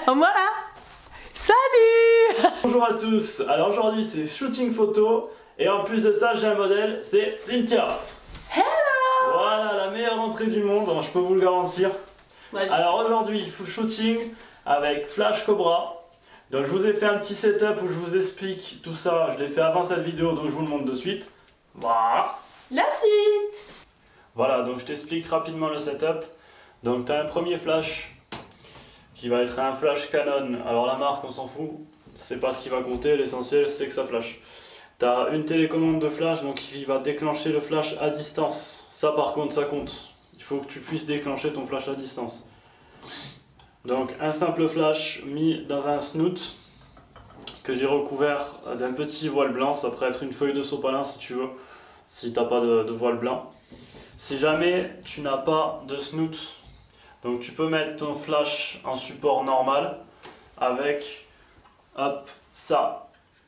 Voilà. Salut. Bonjour à tous, alors aujourd'hui c'est shooting photo et en plus de ça j'ai un modèle, c'est Cynthia. Hello. Voilà la meilleure entrée du monde, je peux vous le garantir. Ouais, alors aujourd'hui il faut shooting avec Flash Cobra. Donc je vous ai fait un petit setup où je vous explique tout ça, je l'ai fait avant cette vidéo donc je vous le montre de suite. Voilà. La suite. Voilà, donc je t'explique rapidement le setup. Donc tu as un premier flash qui va être un flash Canon. Alors la marque on s'en fout, c'est pas ce qui va compter, l'essentiel c'est que ça flash. Tu as une télécommande de flash donc qui va déclencher le flash à distance. Ça par contre ça compte. Il faut que tu puisses déclencher ton flash à distance. Donc un simple flash mis dans un snoot que j'ai recouvert d'un petit voile blanc. Ça pourrait être une feuille de sopalin si tu veux, si tu n'as pas de voile blanc. Si jamais tu n'as pas de snoot, donc tu peux mettre ton flash en support normal avec hop, ça.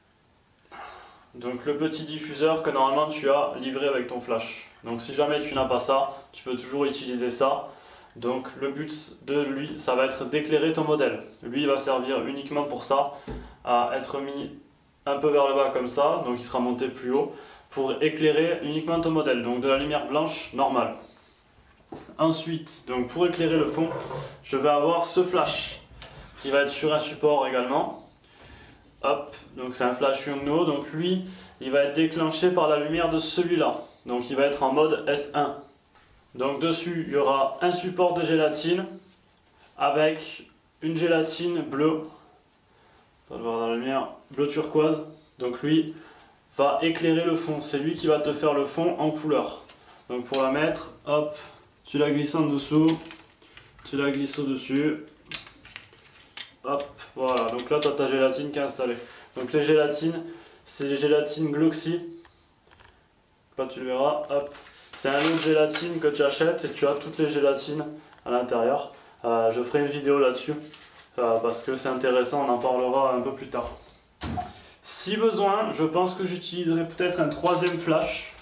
Donc le petit diffuseur que normalement tu as livré avec ton flash. Donc si jamais tu n'as pas ça, tu peux toujours utiliser ça. Donc le but de lui, ça va être d'éclairer ton modèle. Lui il va servir uniquement pour ça, à être mis un peu vers le bas comme ça, donc il sera monté plus haut, pour éclairer uniquement ton modèle, donc de la lumière blanche normale. Ensuite, donc pour éclairer le fond, je vais avoir ce flash qui va être sur un support également. Hop, donc c'est un flash Yongnuo, donc lui, il va être déclenché par la lumière de celui-là. Donc il va être en mode S1. Donc dessus, il y aura un support de gélatine avec une gélatine bleue. Ça va voir dans la lumière, bleu turquoise. Donc lui va éclairer le fond. C'est lui qui va te faire le fond en couleur. Donc pour la mettre, hop, tu la glisses en dessous, tu la glisses au-dessus. Hop, voilà. Donc là, tu as ta gélatine qui est installée. Donc les gélatines, c'est les gélatines Gloxy. Là, tu le verras, hop. C'est un lot de gélatine que tu achètes et tu as toutes les gélatines à l'intérieur. Je ferai une vidéo là-dessus parce que c'est intéressant, on en parlera un peu plus tard. Si besoin, je pense que j'utiliserai peut-être un troisième flash.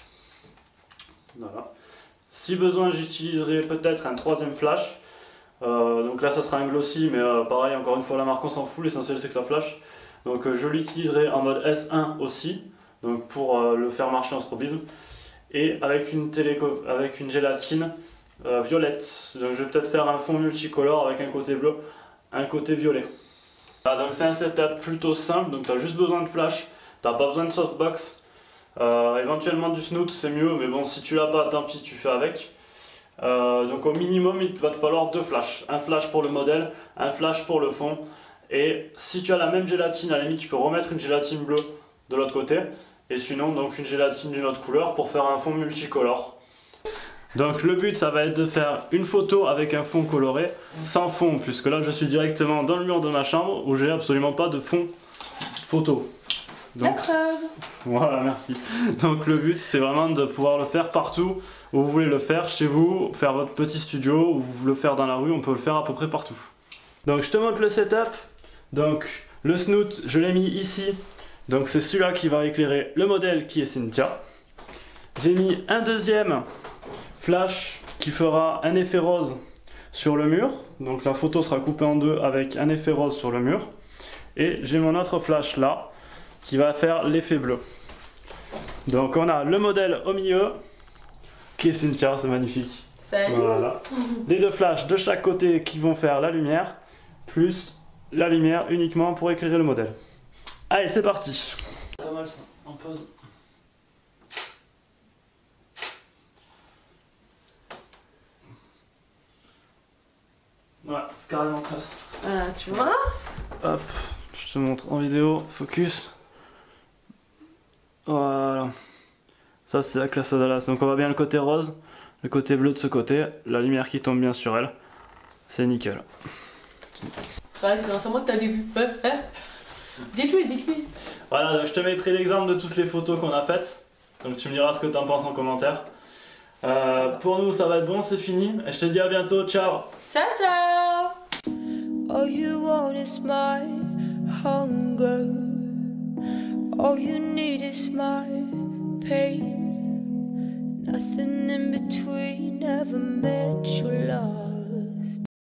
Voilà. Si besoin, j'utiliserai peut-être un troisième flash. Donc là, ça sera un glossy, mais pareil, encore une fois, la marque on s'en fout, l'essentiel c'est que ça flash. Donc je l'utiliserai en mode S1 aussi, donc pour le faire marcher en strobisme. Et avec une gélatine violette. Donc je vais peut-être faire un fond multicolore avec un côté bleu, un côté violet. Donc c'est un setup plutôt simple, donc tu as juste besoin de flash, tu n'as pas besoin de softbox. Éventuellement du snoot c'est mieux, mais bon si tu l'as pas tant pis tu fais avec. Donc au minimum il va te falloir deux flashs. Un flash pour le modèle, un flash pour le fond. Et si tu as la même gélatine, à la limite tu peux remettre une gélatine bleue de l'autre côté. Et sinon donc une gélatine d'une autre couleur pour faire un fond multicolore. Donc le but ça va être de faire une photo avec un fond coloré, sans fond, puisque là je suis directement dans le mur de ma chambre où j'ai absolument pas de fond photo. Donc voilà, merci. Donc le but c'est vraiment de pouvoir le faire partout où vous voulez le faire, chez vous, faire votre petit studio, ou vous le faire dans la rue, on peut le faire à peu près partout. Donc je te montre le setup. Donc le snoot je l'ai mis ici. Donc c'est celui-là qui va éclairer le modèle qui est Cynthia. J'ai mis un deuxième flash qui fera un effet rose sur le mur. Donc la photo sera coupée en deux avec un effet rose sur le mur. Et j'ai mon autre flash là qui va faire l'effet bleu. Donc on a le modèle au milieu qui est Cynthia, c'est magnifique. Salut. Voilà. Les deux flashs de chaque côté qui vont faire la lumière, plus la lumière uniquement pour éclairer le modèle. Allez, c'est parti. Pas mal ça, on pose. Ouais, c'est carrément classe. Tu vois? Hop, je te montre en vidéo, focus. Voilà. Ça c'est la classe à Dallas. Donc on voit bien le côté rose, le côté bleu de ce côté, la lumière qui tombe bien sur elle. C'est nickel. Vas-y, grâce à moi que t'as vu. Dites-lui. Voilà, donc je te mettrai l'exemple de toutes les photos qu'on a faites. Donc tu me diras ce que t'en penses en commentaire. Pour nous ça va être bon, c'est fini. Et je te dis à bientôt, ciao. Ciao, ciao. All you want is my hunger. All you need is my pain. Nothing in between, never met your love.